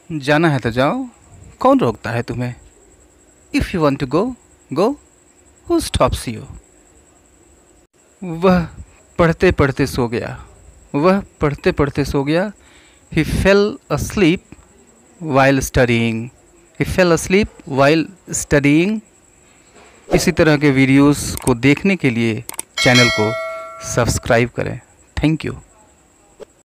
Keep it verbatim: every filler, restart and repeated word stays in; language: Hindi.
जाना है तो जाओ, कौन रोकता है तुम्हें? If you want to go go, who stops you? वह पढ़ते पढ़ते सो गया। वह पढ़ते पढ़ते सो गया। He fell asleep while studying. He fell asleep while studying. इसी तरह के वीडियोस को देखने के लिए चैनल को सब्सक्राइब करें। Thank you.